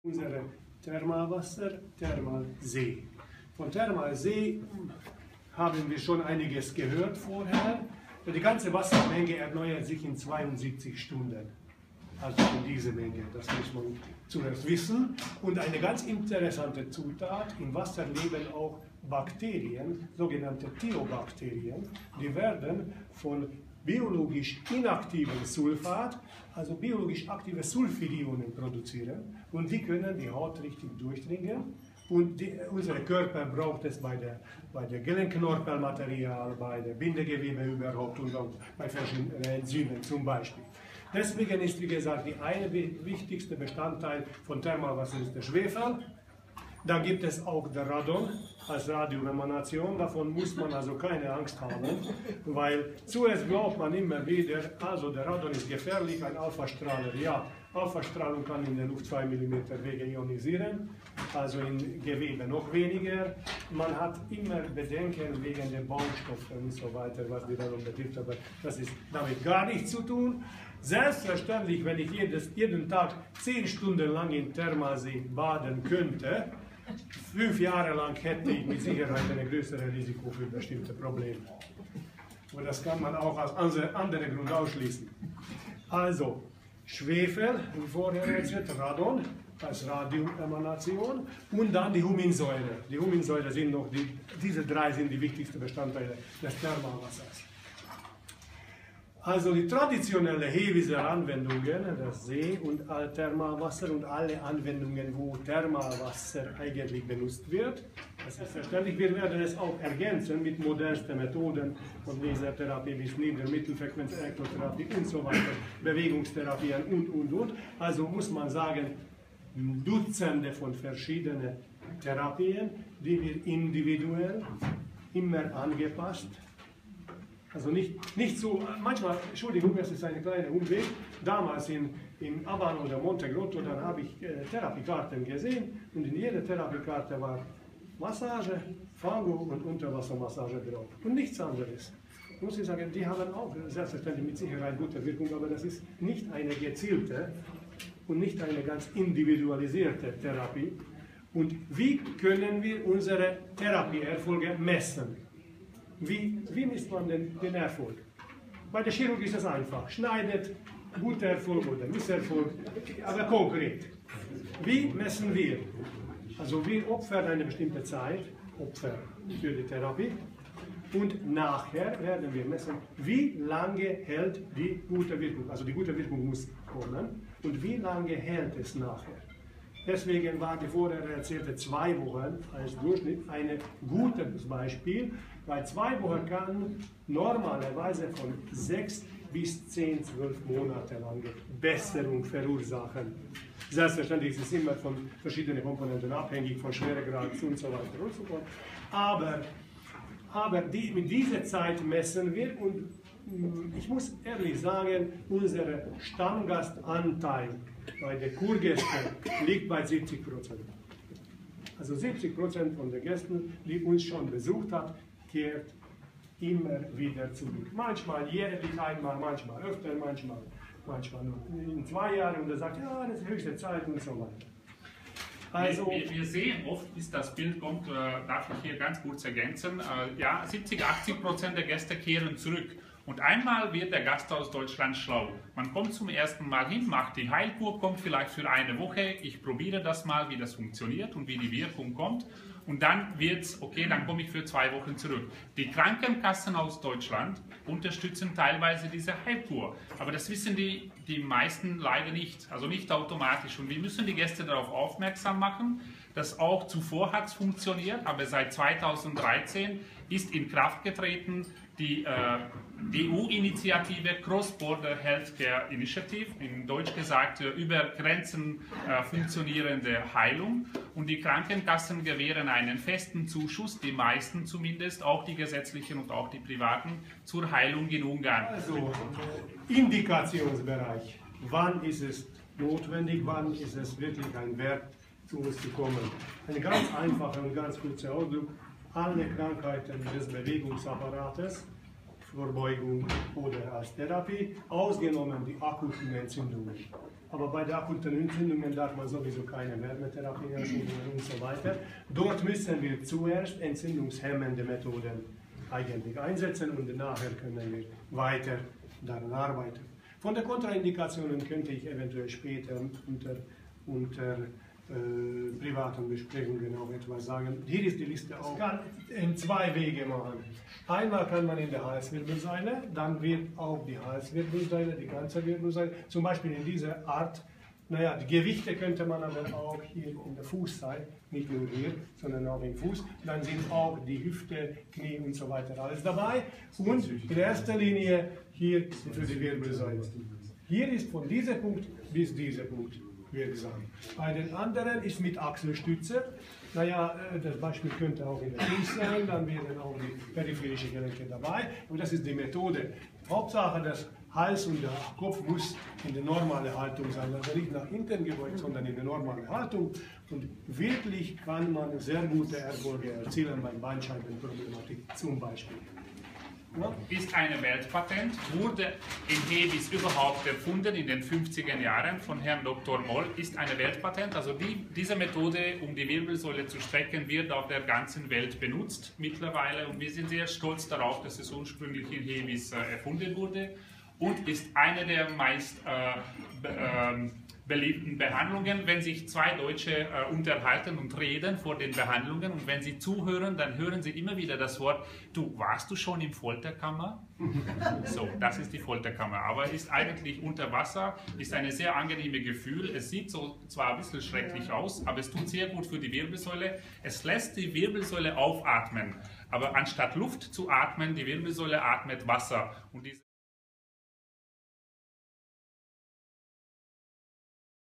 Unsere Thermalwasser, Thermalsee. Von Thermalsee haben wir schon einiges gehört vorher. Die ganze Wassermenge erneuert sich in 72 Stunden. Also in diese Menge, das muss man zuerst wissen. Und eine ganz interessante Zutat, im Wasser leben auch Bakterien, sogenannte Theobakterien. Die werden von biologisch inaktiven Sulfat, also biologisch aktive Sulfidionen produzieren und die können die Haut richtig durchdringen und unser Körper braucht es bei der Gelenkknorpelmaterial, bei der Bindegewebe überhaupt und auch bei verschiedenen Enzymen zum Beispiel. Deswegen ist, wie gesagt, die eine wichtigste Bestandteil von Thermalwasser ist der Schwefel. Dann gibt es auch der Radon als Radioemanation, davon muss man also keine Angst haben, weil zuerst glaubt man immer wieder, also der Radon ist gefährlich, ein Alphastrahler. Ja, Alphastrahlung kann in der Luft 2 mm Wege ionisieren, also in Gewebe noch weniger. Man hat immer Bedenken wegen der Baustoffe und so weiter, was die Radon betrifft, aber das ist damit gar nichts zu tun. Selbstverständlich, wenn ich jeden Tag 10 Stunden lang in Thermalsee baden könnte, 5 Jahre lang hätte ich mit Sicherheit ein größeres Risiko für bestimmte Probleme. Und das kann man auch als anderen Grund ausschließen. Also, Schwefel, wie vorher erzählt, Radon als Radioemanation und dann die Huminsäure. Die Huminsäure sind noch, diese drei sind die wichtigsten Bestandteile des Thermalwassers. Also die traditionellen Heewiser-Anwendungen, das See- und Thermalwasser und alle Anwendungen, wo Thermalwasser eigentlich benutzt wird, das ist verständlich. Wir werden es auch ergänzen mit modernsten Methoden, von Lasertherapie bis Nieder-Mittelfrequenz-Elektrotherapie und so weiter, Bewegungstherapien und. Also muss man sagen, Dutzende von verschiedenen Therapien, die wir individuell immer angepasst. Also nicht so, manchmal, Entschuldigung, das ist ein kleiner Umweg, damals in Aban oder Monte Grotto, dann habe ich Therapiekarten gesehen und in jeder Therapiekarte war Massage, Fango und Unterwassermassage drauf und nichts anderes. Muss ich sagen, die haben auch selbstverständlich mit Sicherheit gute Wirkung, aber das ist nicht eine gezielte und nicht eine ganz individualisierte Therapie. Und wie können wir unsere Therapieerfolge messen? Wie misst man den Erfolg? Bei der Chirurgie ist es einfach. Schneidet, guter Erfolg oder Misserfolg, aber konkret. Wie messen wir? Also wir opfern eine bestimmte Zeit, Opfer für die Therapie, und nachher werden wir messen, wie lange hält die gute Wirkung. Also die gute Wirkung muss kommen und wie lange hält es nachher. Deswegen war die vorher erzählte 2 Wochen als Durchschnitt ein gutes Beispiel, weil 2 Wochen kann normalerweise von 6 bis 10, 12 Monate lange Besserung verursachen. Selbstverständlich ist es immer von verschiedenen Komponenten abhängig, von Schweregrad und so weiter und so fort. Aber mit dieser Zeit messen wir und ich muss ehrlich sagen, unser Stammgastanteil bei den Kurgästen liegt bei 70%. Also 70% von den Gästen, die uns schon besucht haben, kehrt immer wieder zurück. Manchmal jährlich einmal, manchmal öfter, manchmal nur in 2 Jahren und er sagt, ja, das ist höchste Zeit und so weiter. Also, wir sehen oft, bis das Bild kommt, darf ich hier ganz kurz ergänzen, ja, 70–80% der Gäste kehren zurück. Und einmal wird der Gast aus Deutschland schlau. Man kommt zum ersten Mal hin, macht die Heilkur, kommt vielleicht für eine Woche, ich probiere das mal, wie das funktioniert und wie die Wirkung kommt. Und dann wird's, okay, dann komme ich für 2 Wochen zurück. Die Krankenkassen aus Deutschland unterstützen teilweise diese Heilkur. Aber das wissen die meisten leider nicht, also nicht automatisch. Und wir müssen die Gäste darauf aufmerksam machen, dass auch zuvor hat es funktioniert, aber seit 2013 ist in Kraft getreten die EU-Initiative Cross-Border Healthcare Initiative, in Deutsch gesagt über Grenzen funktionierende Heilung. Und die Krankenkassen gewähren einen festen Zuschuss, die meisten zumindest, auch die gesetzlichen und auch die privaten, zur Heilung in Ungarn. Also Indikationsbereich, wann ist es notwendig, wann ist es wirklich ein Wert, zu uns zu kommen. Ein ganz einfacher und ganz kurzer Ausdruck, alle Krankheiten des Bewegungsapparates, Vorbeugung oder als Therapie, ausgenommen die akuten Entzündungen. aber bei der akuten Entzündungen darf man sowieso keine Wärmetherapie und so weiter. Dort müssen wir zuerst entzündungshemmende Methoden eigentlich einsetzen und nachher können wir weiter daran arbeiten. Von den Kontraindikationen könnte ich eventuell später unter privaten Besprechungen auch etwas sagen. Hier ist die Liste auch. Man kann in zwei Wege machen. Einmal kann man in der Halswirbelsäule, dann wird auch die Halswirbelsäule, die ganze Wirbelsäule, zum Beispiel in dieser Art, naja, die Gewichte könnte man aber auch hier in der Fußseite, nicht nur hier, sondern auch im Fuß, dann sind auch die Hüfte, Knie und so weiter alles dabei und in erster Linie hier für die Wirbelsäule. Hier ist von diesem Punkt bis dieser Punkt wirksam. Bei den anderen ist mit Achselstütze. Naja, das Beispiel könnte auch in der Fuß sein, dann wären auch die peripherischen Gelenke dabei. Und das ist die Methode. Hauptsache, das Hals und der Kopf muss in der normalen Haltung sein. Also nicht nach hinten gebeugt, sondern in der normalen Haltung. Und wirklich kann man sehr gute Erfolge erzielen bei Bandscheibenproblematik zum Beispiel. Ja. Ist eine Weltpatent, wurde in Hebis überhaupt erfunden in den 50er Jahren von Herrn Dr. Moll, ist eine Weltpatent. Also diese Methode, um die Wirbelsäule zu strecken, wird auf der ganzen Welt benutzt mittlerweile und wir sind sehr stolz darauf, dass es ursprünglich in Hebis erfunden wurde und ist eine der meist beliebten Behandlungen, wenn sich zwei Deutsche unterhalten und reden vor den Behandlungen und wenn sie zuhören, dann hören sie immer wieder das Wort, du, warst du schon im Folterkammer? So, das ist die Folterkammer, aber ist eigentlich unter Wasser, ist ein sehr angenehmes Gefühl, es sieht so zwar ein bisschen schrecklich aus, aber es tut sehr gut für die Wirbelsäule, es lässt die Wirbelsäule aufatmen, aber anstatt Luft zu atmen, die Wirbelsäule atmet Wasser und